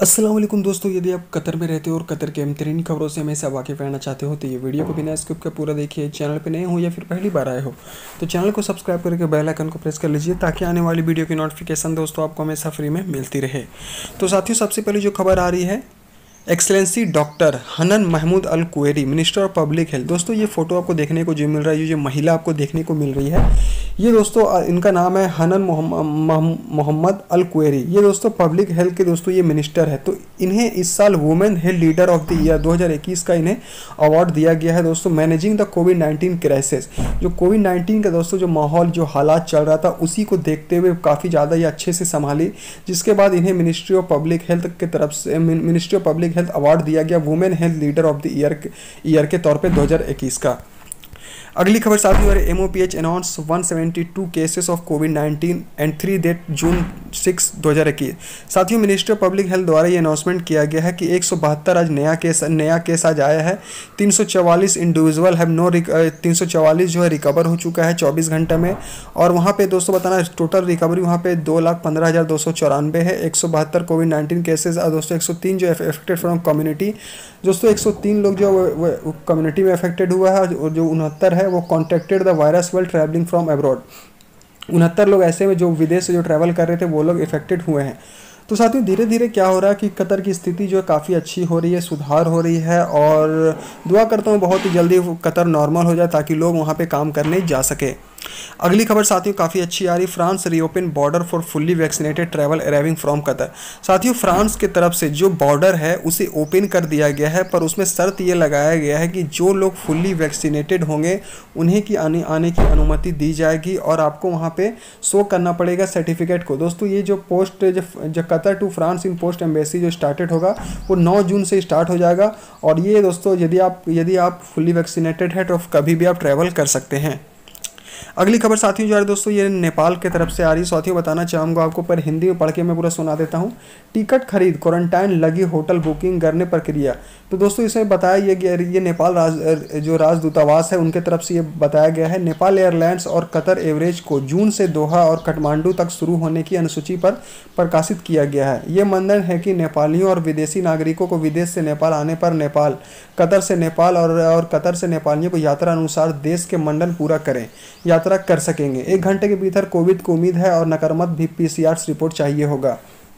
अस्सलाम वालेकुम दोस्तों, यदि आप कतर में रहते हो और कतर के बेहतरीन खबरों से हमेशा वाकिफ़ रहना चाहते हो तो ये वीडियो को बिना स्किप के पूरा देखिए। चैनल पे नए हो या फिर पहली बार आए हो तो चैनल को सब्सक्राइब करके बेल आइकन को प्रेस कर लीजिए ताकि आने वाली वीडियो की नोटिफिकेशन दोस्तों आपको हमेशा फ्री में मिलती रहे। तो साथियों, सबसे पहले जो खबर आ रही है, excellency doctor Hanan Mahmoud Al Kuwari, minister of public health. दोस्तों ये फोटो आपको देखने को जो मिल रहा है, ये जो महिला आपको देखने को मिल रही है, ये दोस्तों इनका नाम है हनन मोहम्मद अल कुवैरी। ये दोस्तों पब्लिक हेल्थ के दोस्तों ये मिनिस्टर है। तो इन्हें इस साल women health leader of the year 2021 का इन्हें अवार्ड दिया गया है दोस्तों, मैनेजिंग द कोविड-19 क्राइसिस। जो कोविड-19 का दोस्तों जो माहौल, जो हालात चल रहा था, उसी को देखते हुए काफ़ी ज़्यादा ये अच्छे से संभाली, जिसके बाद इन्हें मिनिस्ट्री ऑफ पब्लिक हेल्थ की तरफ से ministry of public health award दिया गया women health leader of the year के तौर पे 2021 का। अगली खबर साथियों, MopH अनाउंस 172 केसेस ऑफ कोविड-19 एंड 3 डेथ जून 6, 2021। साथियों, मिनिस्ट्री ऑफ पब्लिक हेल्थ द्वारा ये अनाउंसमेंट किया गया है कि 172 आज नया केस आज आया है। 344 इंडिविजुअल हैव 344 जो है रिकवर हो चुका है 24 घंटे में। और वहाँ पे दोस्तों बताना, टोटल रिकवरी वहाँ पे 2,15,294 है। 172 कोविड-19 केसेज और दोस्तों 103 जो अफेक्टेड फ्रॉम कम्युनिटी। दोस्तों 103 लोग जो कम्युनिटी में अफेक्टेड हुआ है और जो 69 है वो contacted the virus well travelling from abroad. 69 लोग ऐसे में जो विदेश से जो ट्रैवल कर रहे थे वो लोग इफेक्टेड हुए हैं। तो साथियों धीरे धीरे क्या हो रहा है कि कतर की स्थिति जो है काफ़ी अच्छी हो रही है, सुधार हो रही है, और दुआ करता हूँ बहुत ही जल्दी कतर नॉर्मल हो जाए ताकि लोग वहाँ पे काम करने जा सके। अगली खबर साथियों काफ़ी अच्छी आ रही, France reopen border for fully vaccinated travel arriving from Qatar. साथियों फ्रांस की तरफ से जो बॉर्डर है उसे ओपन कर दिया गया है, पर उसमें शर्त ये लगाया गया है कि जो लोग फुल्ली वैक्सीनेटेड होंगे उन्हें की आने की अनुमति दी जाएगी और आपको वहाँ पे शो करना पड़ेगा सर्टिफिकेट को। दोस्तों ये जो पोस्ट जो Qatar to France in post embassy जो स्टार्टेड होगा वो 9 जून से स्टार्ट हो जाएगा। और ये दोस्तों यदि आप फुल्ली वैक्सीनेटेड है तो कभी भी आप ट्रैवल कर सकते हैं। अगली खबर साथियों जो है दोस्तों ये नेपाल के तरफ से आ रही। साथियों बताना चाहूँगा आपको, पर हिंदी में पढ़ के मैं पूरा सुना देता हूँ। टिकट खरीद, क्वारंटाइन लगी, होटल बुकिंग करने प्रक्रिया। तो दोस्तों इसमें बताया ये नेपाल जो राजदूतावास है उनके तरफ से ये बताया गया है। नेपाल एयरलाइंस और कतर एवरेज को जून से दोहा और काठमांडू तक शुरू होने की अनुसूची पर प्रकाशित किया गया है। ये मानदंड है कि नेपालियों और विदेशी नागरिकों को विदेश से नेपाल आने पर नेपाल, कतर से नेपाल और कतर से नेपालियों को यात्रा अनुसार देश के मंडल पूरा करें यात्रा कर सकेंगे। 1 घंटे के भीतर कोविड को उम्मीद है और नकारात्मक PCR रिपोर्ट चाहिए होगा।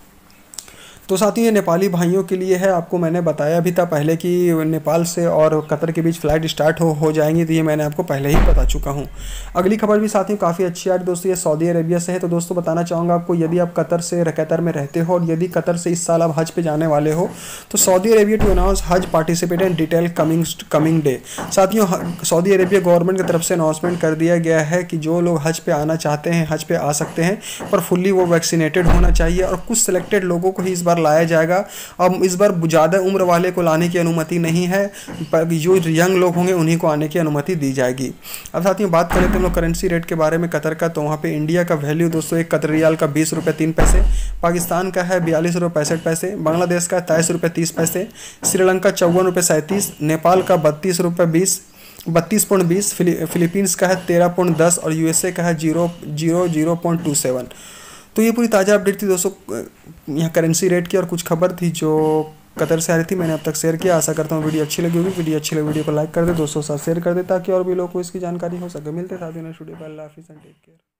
तो साथियों ये नेपाली भाइयों के लिए है। आपको मैंने बताया भी था पहले कि नेपाल से और कतर के बीच फ़्लाइट स्टार्ट हो जाएंगी, तो ये मैंने आपको पहले ही बता चुका हूँ। अगली खबर भी साथियों काफ़ी अच्छी आ रही दोस्तों, ये सऊदी अरेबिया से है। तो दोस्तों बताना चाहूँगा आपको, यदि आप कतर में रहते हो और यदि कतर से इस साल आप हज पे जाने वाले हो तो Saudi Arabia to announce Hajj participant detail coming day. साथियों सऊदी अरेबिया गवर्नमेंट की तरफ से अनाउंसमेंट कर दिया गया है कि जो लोग हज पे आना चाहते हैं हज पे आ सकते हैं, पर फुल्ली वो वैक्सीनेटेड होना चाहिए और कुछ सिलेक्टेड लोगों को ही इस बार लाया जाएगा। अब इस बार ज़्यादा उम्र वाले को लाने की अनुमति नहीं है, पर जो यंग लोग होंगे उन्हीं को आने की अनुमति दी जाएगी। अब साथियों बात करें तो हम लोग करेंसी रेट के बारे में कतर का, तो वहाँ पे इंडिया का वैल्यू दोस्तों 1 कतर रियाल का 20 रुपये 3 पैसे, पाकिस्तान का है 42 रुपये 65 पैसे, बांग्लादेश का 23 रुपये 30 पैसे, श्रीलंका 54 रुपये 37, नेपाल का 32 रुपये 32.20, फिलीपींस का है 13.10 और USA का है 0.27। तो ये पूरी ताज़ा अपडेट थी दोस्तों यहाँ करेंसी रेट की, और कुछ खबर थी जो कतर से आ रही थी मैंने अब तक शेयर किया। आशा करता हूँ वीडियो अच्छी लगी होगी। वीडियो अच्छी लगी वीडियो को लाइक कर दे, दोस्तों के साथ शेयर कर दे ताकि और भी लोगों को इसकी जानकारी हो सके। मिलते साथियों नेक्स्ट वीडियो पर। अल्लाह हाफिज़ एंड टेक केयर।